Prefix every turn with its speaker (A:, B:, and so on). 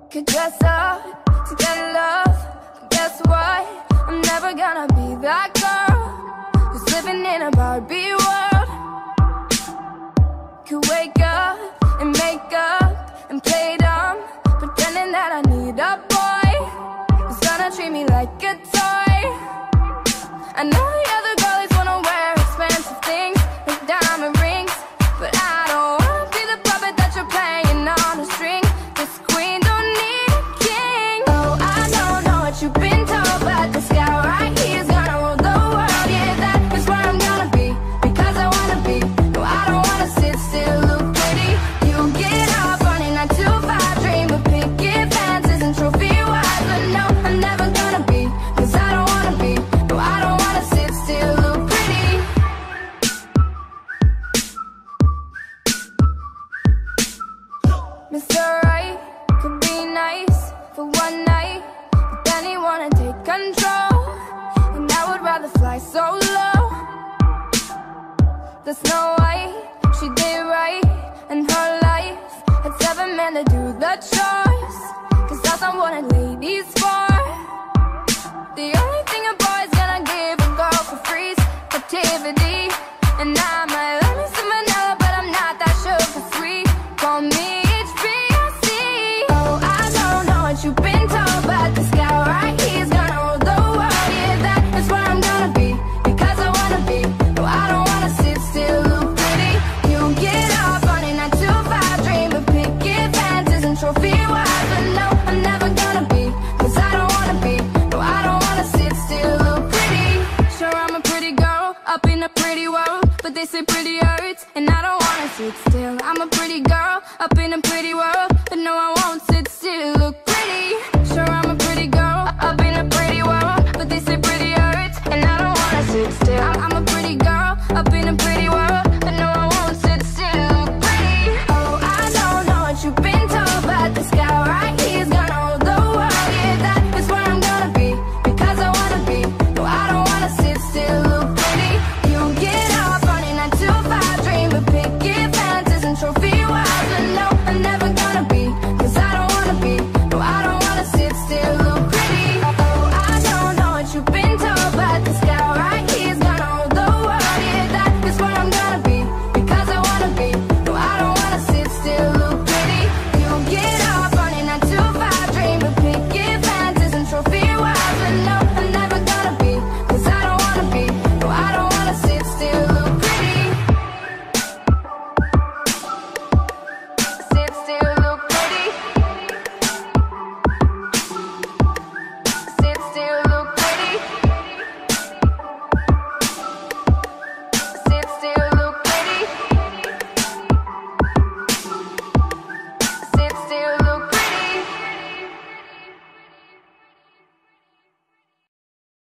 A: Could dress up to get love, but guess what? I'm never gonna be that girl who's living in a Barbie world. Could wake up and make up and play dumb, pretending that I need a boy who's gonna treat me like a toy. I know the other girlies wanna wear expensive things like diamond rings, but I don't wanna be the puppet that you're playing on a string. This queen don't need a king. Oh, I don't know what you've been told, but this guy right here is gonna rule the world. Yeah, that is where I'm gonna be, because I wanna be. No, I don't wanna sit still, look pretty. You get up running 9 to 5, dream of picket fences and trophy wives. But no, I'm never gonna be, cause I don't wanna be. No, I don't wanna sit still, look pretty. Mr. Right could be nice for one night, but then he wanna take control, and I would rather fly solo. The Snow White, she did right, and her life had 7 men to do the choice, cause that's not what a lady's for. The only thing a boy's gonna give a girl for free is captivity, and I might love me some vanilla, but I'm not that sugar sweet. Call me HBIC. Oh, I don't know what you've been told, but this guy right here is gonna rule the world. Yeah, that is where I'm gonna be, because I wanna be. No, I don't wanna sit still, look pretty. You get up running 9 to 5, dream of picket fences and trophy wives. But no, I'm never gonna be, cause I don't wanna be. No, I don't wanna sit still, look pretty. Sure, I'm a pretty girl up in a pretty world, but they say pretty hurts, and I don't wanna sit still. I'm a pretty girl up in a pretty world, but no, I won't sit still, look pretty. Sure, I'm a